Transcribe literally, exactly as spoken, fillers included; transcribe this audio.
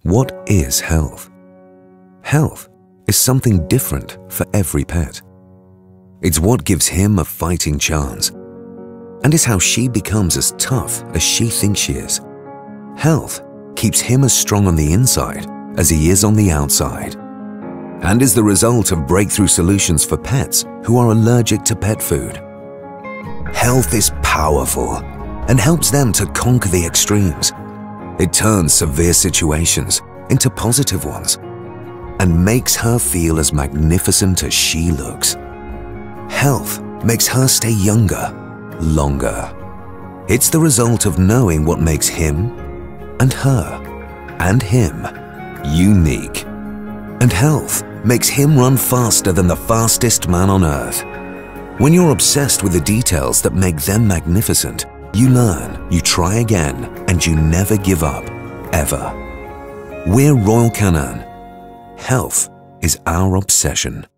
What is health? Health is something different for every pet. It's what gives him a fighting chance, and is how she becomes as tough as she thinks she is. Health keeps him as strong on the inside as he is on the outside, and is the result of breakthrough solutions for pets who are allergic to pet food. Health is powerful and helps them to conquer the extremes. It turns severe situations into positive ones and makes her feel as magnificent as she looks. Health makes her stay younger, longer. It's the result of knowing what makes him and her and him unique. And health makes him run faster than the fastest man on earth. When you're obsessed with the details that make them magnificent, you learn, you try again, and you never give up, ever. We're Royal Canin. Health is our obsession.